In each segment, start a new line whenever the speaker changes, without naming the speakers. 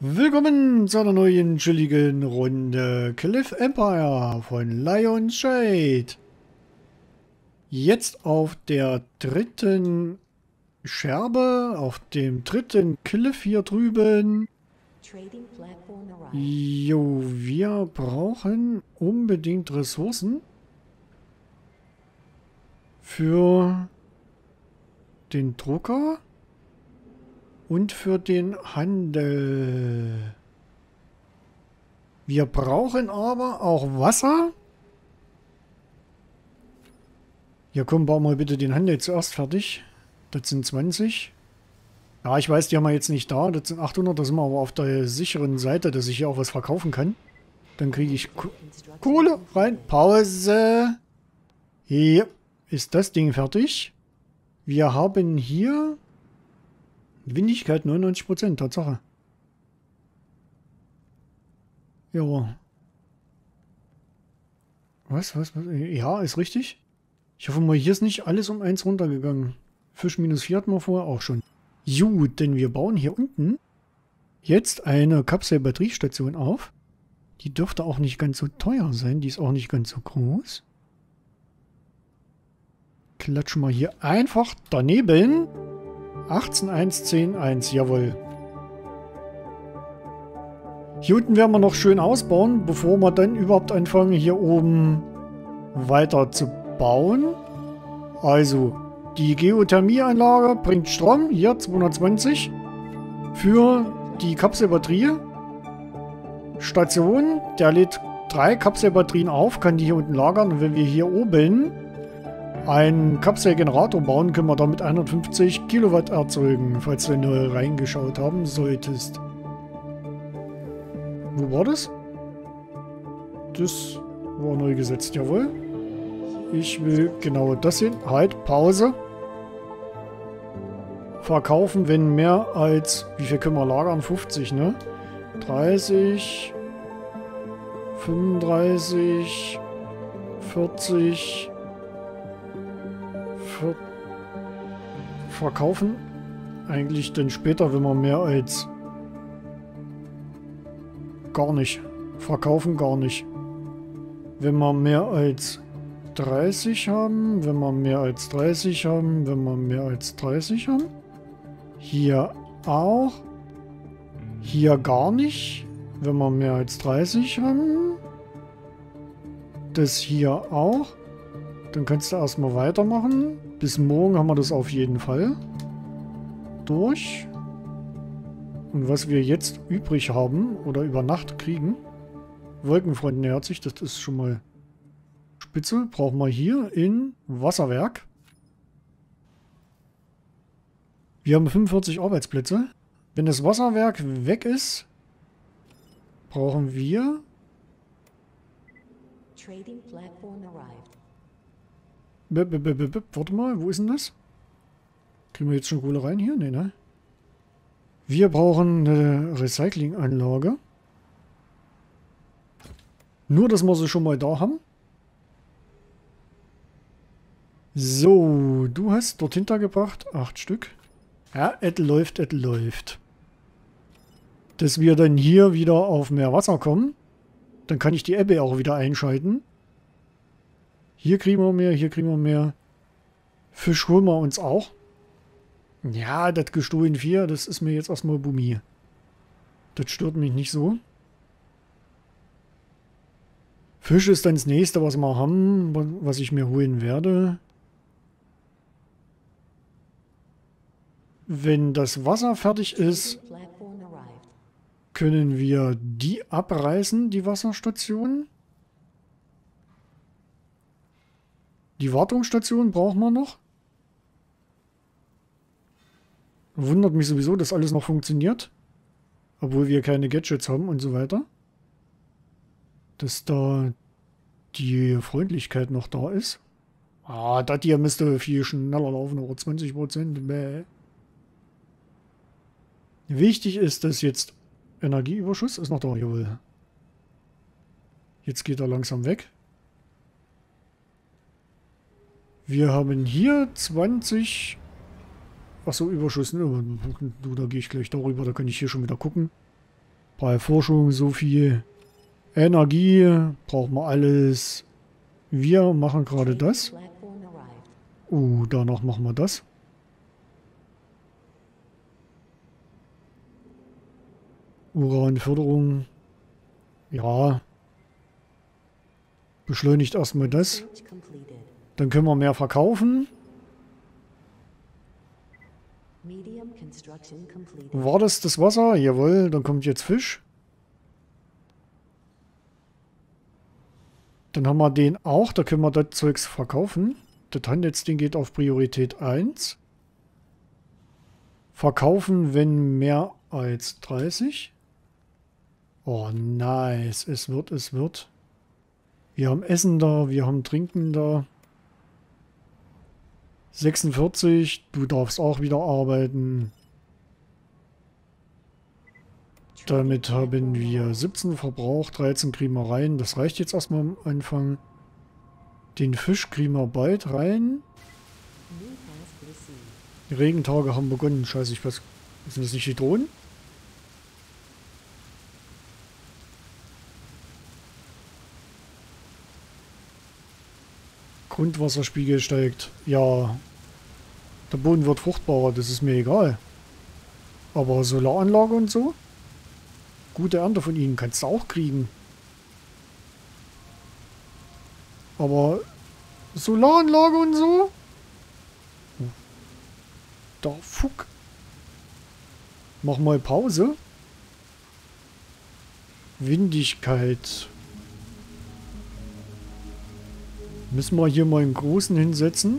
Willkommen zu einer neuen chilligen Runde Cliff Empire von Lion's Shade. Jetzt auf der dritten Scherbe, auf dem dritten Cliff hier drüben. Jo, wir brauchen unbedingt Ressourcen für den Drucker. Und für den Handel. Wir brauchen aber auch Wasser. Ja, komm, bauen wir bitte den Handel zuerst fertig. Das sind 20. Ja, ich weiß, die haben wir jetzt nicht da. Das sind 800. Da sind wir aber auf der sicheren Seite, dass ich hier auch was verkaufen kann. Dann kriege ich Kohle rein. Pause. Hier ist das Ding fertig. Wir haben hier... Windigkeit 99%, Tatsache. Ja. Was? Ja, ist richtig. Ich hoffe mal, hier ist nicht alles um 1 runtergegangen. Fisch -4 hatten wir vorher auch schon. Gut, denn wir bauen hier unten jetzt eine Kapsel-Batteriestation auf. Die dürfte auch nicht ganz so teuer sein. Die ist auch nicht ganz so groß. Klatschen wir hier einfach daneben. 18.1.10.1, jawohl. Hier unten werden wir noch schön ausbauen, bevor wir dann überhaupt anfangen, hier oben weiter zu bauen. Also, die Geothermieanlage bringt Strom, hier 220, für die Kapselbatterie. Station, der lädt 3 Kapselbatterien auf, kann die hier unten lagern. Und wenn wir hier oben einen Kapselgenerator bauen, können wir damit 150 Kilowatt erzeugen, falls du neu reingeschaut haben solltest. Wo war das? Das war neu gesetzt, jawohl. Ich will genau das sehen. Halt, Pause. Verkaufen, wenn mehr als... Wie viel können wir lagern? 50, ne? 30... 35... 40... Verkaufen eigentlich dann später, wenn man mehr als gar nicht. Verkaufen gar nicht. Wenn wir mehr als 30 haben, wenn wir mehr als 30 haben, wenn wir mehr als 30 haben. Hier auch. Hier gar nicht. Wenn wir mehr als 30 haben. Das hier auch. Dann kannst du erstmal weitermachen. Bis morgen haben wir das auf jeden Fall durch. Und was wir jetzt übrig haben oder über Nacht kriegen, Wolkenfront nähert sich, das ist schon mal spitze. Brauchen wir hier in Wasserwerk. Wir haben 45 Arbeitsplätze. Wenn das Wasserwerk weg ist, brauchen wir... Warte mal, wo ist denn das? Kriegen wir jetzt schon Kohle rein hier? Nee, ne? Wir brauchen eine Recyclinganlage. Nur, dass wir sie schon mal da haben. So, du hast dort hintergebracht 8 Stück. Ja, es läuft, es läuft. Dass wir dann hier wieder auf mehr Wasser kommen. Dann kann ich die Ebbe auch wieder einschalten. Hier kriegen wir mehr, hier kriegen wir mehr. Fisch holen wir uns auch. Ja, das gestohlen 4, das ist mir jetzt erstmal Bumi. Das stört mich nicht so. Fisch ist dann das nächste, was wir haben, was ich mir holen werde. Wenn das Wasser fertig ist, können wir die abreißen, die Wasserstation. Die Wartungsstation brauchen wir noch. Wundert mich sowieso, dass alles noch funktioniert. Obwohl wir keine Gadgets haben und so weiter. Dass da die Freundlichkeit noch da ist. Ah, das hier müsste viel schneller laufen, aber 20%. Bäh. Wichtig ist, dass jetzt Energieüberschuss ist noch da, jawohl. Jetzt geht er langsam weg. Wir haben hier 20 Achso, Überschuss, ne? Du, da gehe ich gleich darüber, da kann ich hier schon wieder gucken. Bei Forschung so viel Energie braucht man alles. Wir machen gerade das. Danach machen wir das. Uranförderung. Ja. Beschleunigt erstmal das. Dann können wir mehr verkaufen. War das Wasser? Jawohl, dann kommt jetzt Fisch. Dann haben wir den auch, da können wir das Zeugs verkaufen. Das Handelsding geht auf Priorität 1. Verkaufen, wenn mehr als 30. Oh, nice. Es wird. Wir haben Essen da, wir haben Trinken da. 46, du darfst auch wieder arbeiten. Damit haben wir 17 verbraucht, 13 kriegen wir rein. Das reicht jetzt erstmal am Anfang. Den Fisch kriegen wir bald rein. Die Regentage haben begonnen. Scheiße, ich weiß. Sind das nicht die Drohnen? Grundwasserspiegel steigt. Ja. Der Boden wird fruchtbarer, das ist mir egal. Aber Solaranlage und so? Gute Ernte von ihnen kannst du auch kriegen. Aber Solaranlage und so? Da fuck. Mach mal Pause. Windigkeit. Müssen wir hier mal einen großen hinsetzen.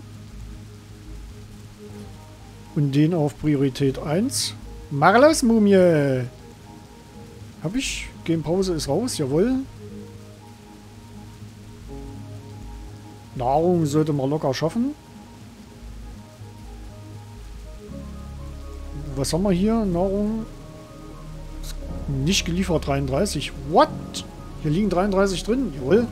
Und den auf Priorität 1. Marlos Mumie! Hab ich? Game Pause ist raus, jawohl. Nahrung sollte man locker schaffen. Was haben wir hier? Nahrung. Nicht geliefert 33. What? Hier liegen 33 drin, jawohl.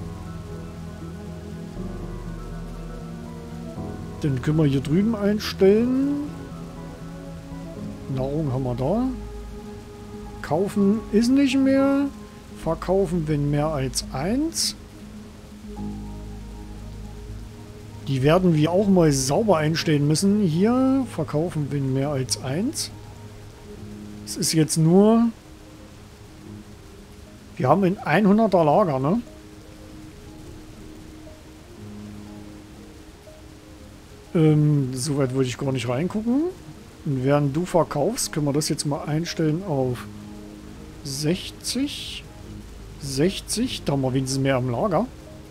Den können wir hier drüben einstellen. Nahrung haben wir da. Kaufen ist nicht mehr. Verkaufen, wenn mehr als 1. Die werden wir auch mal sauber einstellen müssen. Hier, verkaufen, wenn mehr als 1. Es ist jetzt nur... Wir haben ein 100er Lager, ne? Soweit wollte ich gar nicht reingucken. Und während du verkaufst, können wir das jetzt mal einstellen auf 60. 60. Da haben wir wenigstens mehr am Lager.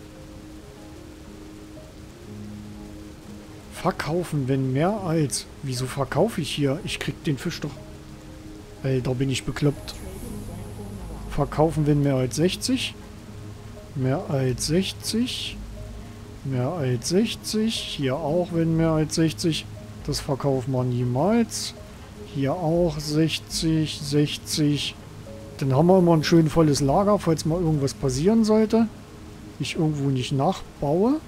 Verkaufen, wenn mehr als... Wieso verkaufe ich hier? Ich krieg den Fisch doch... Alter, bin ich bekloppt. Verkaufen, wenn mehr als 60. Mehr als 60. Mehr als 60. Hier auch, wenn mehr als 60. Das verkaufen wir niemals. Hier auch 60, 60. Dann haben wir immer ein schön volles Lager, falls mal irgendwas passieren sollte. Ich irgendwo nicht nachbaue.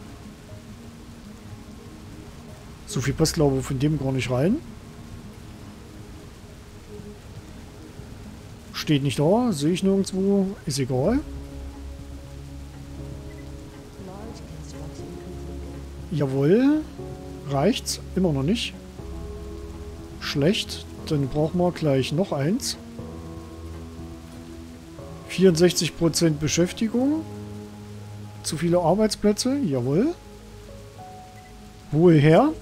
So viel passt, glaube ich, von dem gar nicht rein. Steht nicht da, sehe ich nirgendwo. Ist egal. Jawohl. Reicht's? Immer noch nicht. Schlecht. Dann brauchen wir gleich noch eins. 64% Beschäftigung. Zu viele Arbeitsplätze. Jawohl. Woher?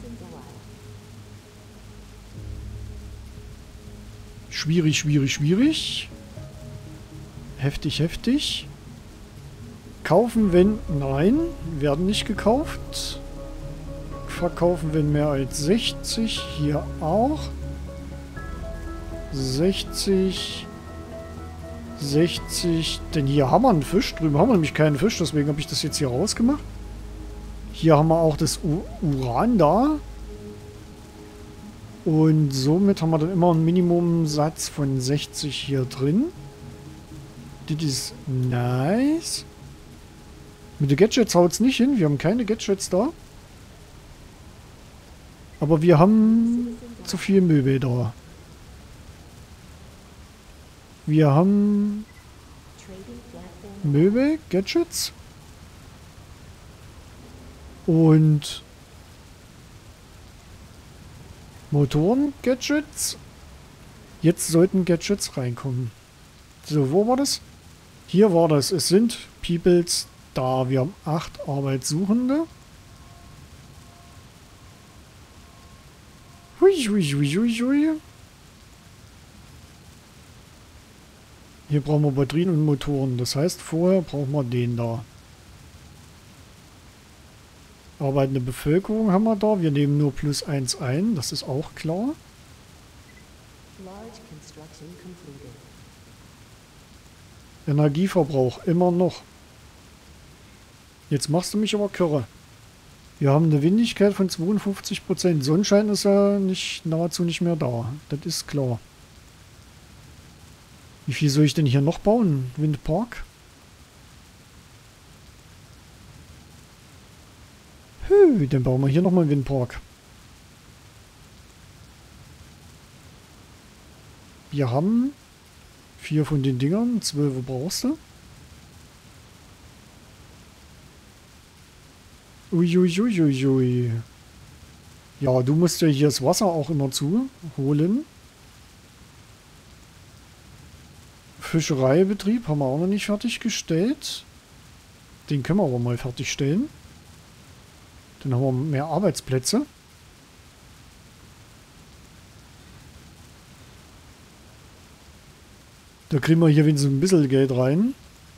Schwierig, schwierig, schwierig. Heftig, heftig. Kaufen, wenn... Nein, werden nicht gekauft. Verkaufen, wenn mehr als 60. Hier auch. 60. 60. Denn hier haben wir einen Fisch. Drüben haben wir nämlich keinen Fisch. Deswegen habe ich das jetzt hier rausgemacht. Hier haben wir auch das Uran da. Und somit haben wir dann immer einen Minimumsatz von 60 hier drin. Das ist nice. Mit den Gadgets haut es nicht hin. Wir haben keine Gadgets da. Aber wir haben zu viel Möbel da. Wir haben Möbel, Gadgets und Motoren, Gadgets. Jetzt sollten Gadgets reinkommen. So, wo war das? Hier war das. Es sind Peoples da. Wir haben 8 Arbeitssuchende. Hui, hui, hui, hui, hui. Hier brauchen wir Batterien und Motoren. Das heißt, vorher brauchen wir den da. Arbeitende Bevölkerung haben wir da. Wir nehmen nur +1 ein. Das ist auch klar. Energieverbrauch immer noch. Jetzt machst du mich aber kirre. Wir haben eine Windigkeit von 52%. Sonnenschein ist ja nahezu nicht mehr da. Das ist klar. Wie viel soll ich denn hier noch bauen? Windpark? Dann bauen wir hier nochmal einen Windpark. Wir haben 4 von den Dingern. 12 brauchst du. Uiuiuiui. Ja, du musst ja hier das Wasser auch immer holen. Fischereibetrieb haben wir auch noch nicht fertiggestellt. Den können wir aber mal fertigstellen. Dann haben wir mehr Arbeitsplätze. Da kriegen wir hier wenigstens ein bisschen Geld rein.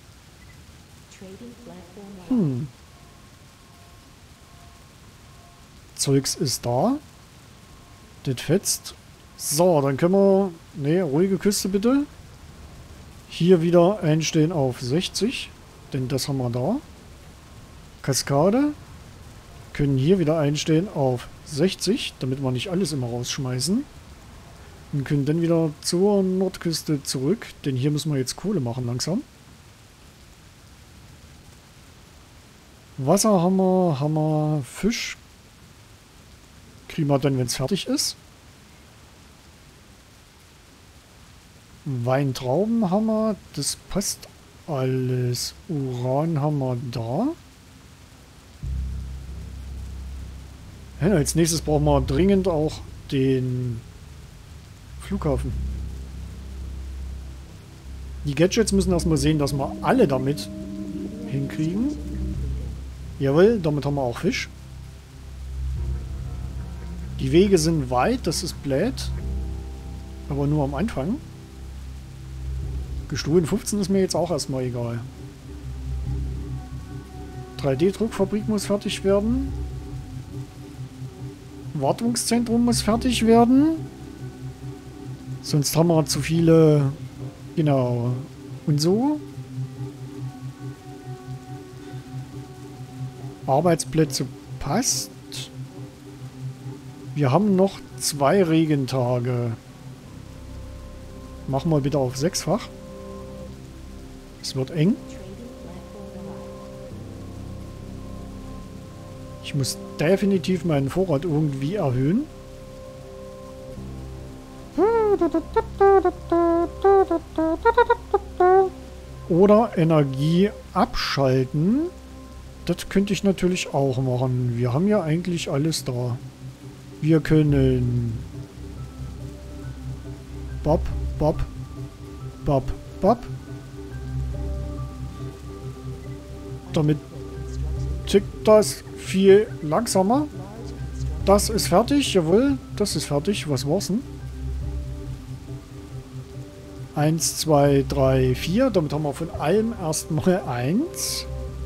Zeugs ist da. Das fetzt. So, dann können wir... Ne, ruhige Küste bitte. Hier wieder einstellen auf 60. Denn das haben wir da. Kaskade. Können hier wieder einstellen auf 60. Damit wir nicht alles immer rausschmeißen. Und können dann wieder zur Nordküste zurück. Denn hier müssen wir jetzt Kohle machen langsam. Wasser haben wir Fisch. Kriegen wir dann, wenn es fertig ist. Weintrauben haben wir. Das passt alles. Uran haben wir da. Ja, als nächstes brauchen wir dringend auch den Flughafen. Die Gadgets müssen erstmal sehen, dass wir alle damit hinkriegen. Jawohl, damit haben wir auch Fisch. Die Wege sind weit, das ist blöd. Aber nur am Anfang. Gestohlen 15 ist mir jetzt auch erstmal egal. 3D-Druckfabrik muss fertig werden. Wartungszentrum muss fertig werden. Sonst haben wir zu viele... Genau. Und so. Arbeitsplätze passt. Wir haben noch 2 Regentage. Machen wir bitte auf 6-fach. Es wird eng. Ich muss definitiv meinen Vorrat irgendwie erhöhen. Oder Energie abschalten. Das könnte ich natürlich auch machen. Wir haben ja eigentlich alles da. Wir können... Bob, Bob, Bob, Bob. Damit tickt das viel langsamer. Das ist fertig, jawohl. Das ist fertig. Was war's denn? 1, 2, 3, 4. Damit haben wir von allem erstmal 1.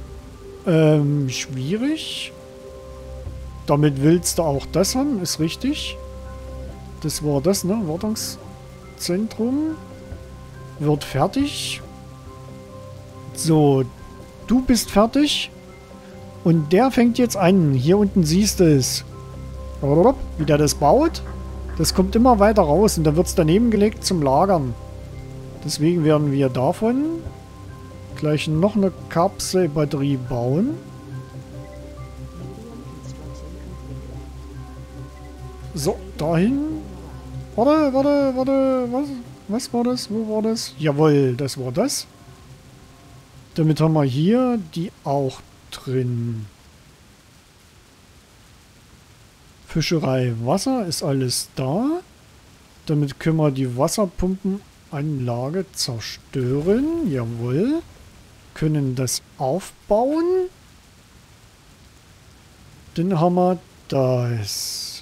Schwierig. Damit willst du auch das haben, ist richtig. Das war das, ne? Wartungszentrum. Wird fertig. So, du bist fertig. Und der fängt jetzt an. Hier unten siehst du es. Wie der das baut. Das kommt immer weiter raus und dann wird es daneben gelegt zum Lagern. Deswegen werden wir davon gleich noch eine Kapselbatterie bauen. So, dahin. Warte, was? Was war das? Wo war das? Jawohl, das war das. Damit haben wir hier die auch drin. Fischerei, Wasser ist alles da. Damit können wir die Wasserpumpenanlage zerstören. Jawohl. Können das aufbauen. Dann haben wir das.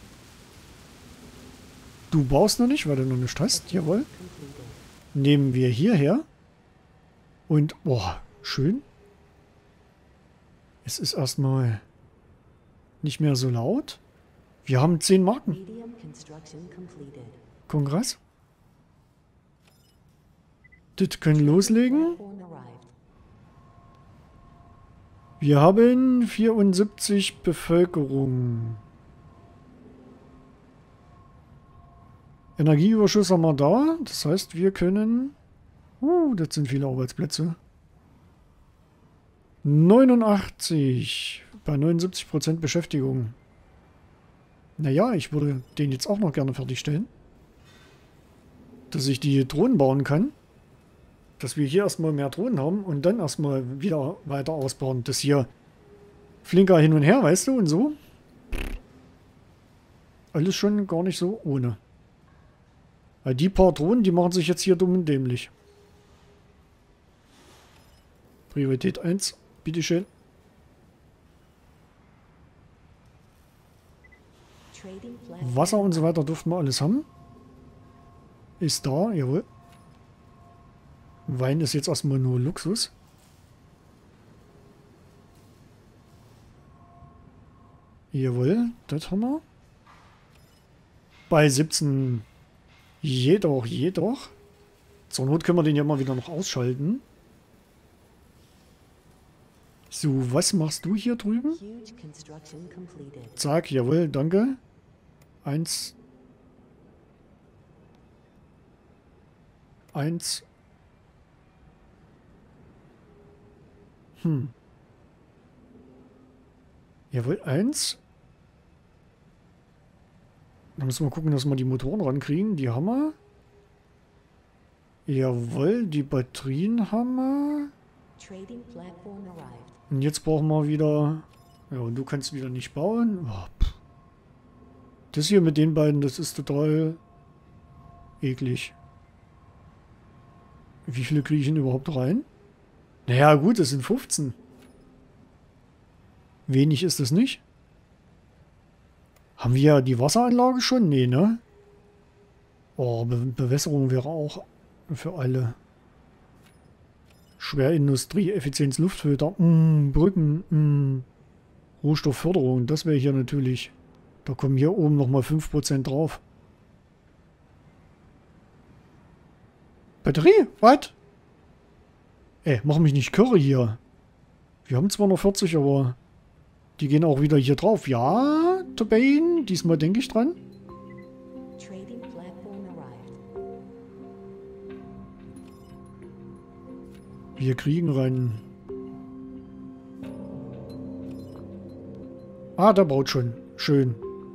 Du baust noch nicht, weil du noch nicht hast. Jawohl. Nehmen wir hierher. Und, boah, schön. Es ist erstmal nicht mehr so laut. Wir haben 10 Marken. Kongress. Das können loslegen. Wir haben 74 Bevölkerung. Energieüberschuss haben wir da. Das heißt, wir können... das sind viele Arbeitsplätze. 89. Bei 79% Beschäftigung. Naja, ich würde den jetzt auch noch gerne fertigstellen. Dass ich die Drohnen bauen kann. Dass wir hier erstmal mehr Drohnen haben und dann erstmal wieder weiter ausbauen. Das hier flinker hin und her, weißt du, und so. Alles schon gar nicht so ohne. Weil die paar Drohnen, die machen sich jetzt hier dumm und dämlich. Priorität 1, bitteschön. Wasser und so weiter durften wir alles haben. Ist da, jawohl. Wein ist jetzt erstmal nur Luxus. Jawohl, das haben wir. Bei 17. Jedoch. Zur Not können wir den ja mal wieder noch ausschalten. So, was machst du hier drüben? Zack, jawohl, danke. 1. Jawohl, 1. Dann müssen wir gucken, dass wir die Motoren rankriegen. Die haben wir. Jawohl, die Batterien haben wir. Und jetzt brauchen wir wieder... Ja, und du kannst wieder nicht bauen. Oh, das hier mit den beiden, das ist total eklig. Wie viele kriege ich denn überhaupt rein? Naja, gut, das sind 15. Wenig ist das nicht. Haben wir ja die Wasseranlage schon? Nee, ne? Oh, Bewässerung wäre auch für alle. Schwerindustrie, Effizienz, Luftfilter, Brücken, Rohstoffförderung, das wäre hier natürlich. Da kommen hier oben nochmal 5% drauf. Batterie? Was? Ey, mach mich nicht kirre hier. Wir haben zwar noch 40, aber die gehen auch wieder hier drauf. Ja, Tobane, diesmal denke ich dran. Wir kriegen rein. Ah, der baut schon. Schön.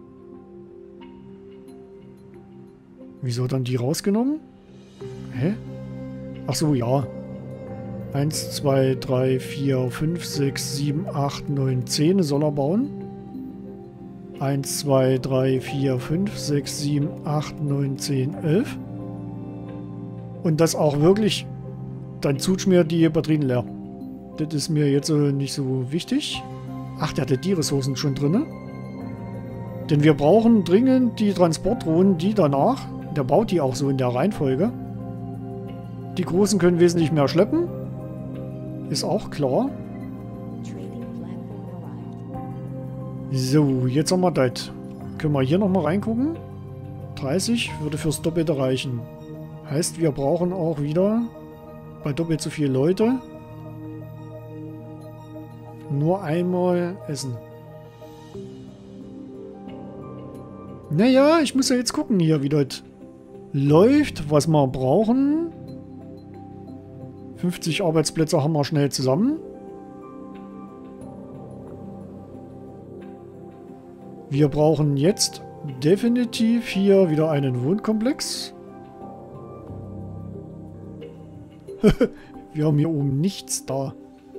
Wieso dann die rausgenommen? Hä? Ach so, ja. 1, 2, 3, 4, 5, 6, 7, 8, 9, 10 soll er bauen. 1, 2, 3, 4, 5, 6, 7, 8, 9, 10, 11. Und das auch wirklich... Dann tut mir die Batterien leer. Das ist mir jetzt nicht so wichtig. Ach, der hatte die Ressourcen schon drin. Denn wir brauchen dringend die Transportdrohnen, die danach. Der baut die auch so in der Reihenfolge. Die Großen können wesentlich mehr schleppen. Ist auch klar. So, jetzt haben wir das. Können wir hier nochmal reingucken. 30 würde fürs Doppelte reichen. Heißt, wir brauchen auch wieder... bei doppelt so viele Leute nur einmal essen. Naja, ich muss ja jetzt gucken hier, wie das läuft, was wir brauchen. 50 Arbeitsplätze haben wir schnell zusammen. Wir brauchen jetzt definitiv hier wieder einen Wohnkomplex. Wir haben hier oben nichts da.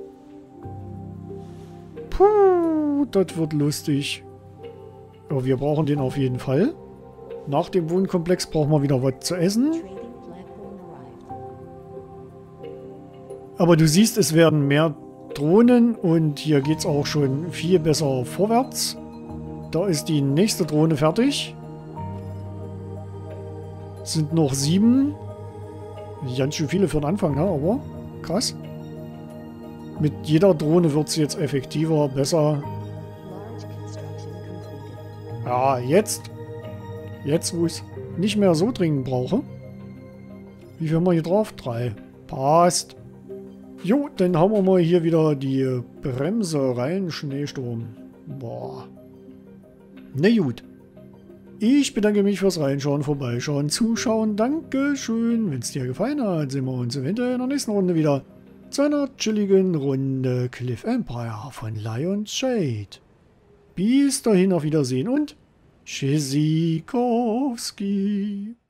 Puh, das wird lustig. Aber wir brauchen den auf jeden Fall. Nach dem Wohnkomplex brauchen wir wieder was zu essen. Aber du siehst, es werden mehr Drohnen und hier geht es auch schon viel besser vorwärts. Da ist die nächste Drohne fertig. Sind noch 7. Ganz schön viele für den Anfang, ne? Aber krass. Mit jeder Drohne wird es jetzt effektiver, besser. Ja, jetzt. Jetzt, wo ich es nicht mehr so dringend brauche. Wie viel haben wir hier drauf? 3. Passt. Jo, dann haben wir mal hier wieder die Bremse rein. Schneesturm. Boah. Na gut. Ich bedanke mich fürs Reinschauen, Vorbeischauen, Zuschauen. Dankeschön. Wenn es dir gefallen hat, sehen wir uns eventuell in der nächsten Runde wieder zu einer chilligen Runde Cliff Empire von Lion's Shade. Bis dahin, auf Wiedersehen und Tschüssikowski.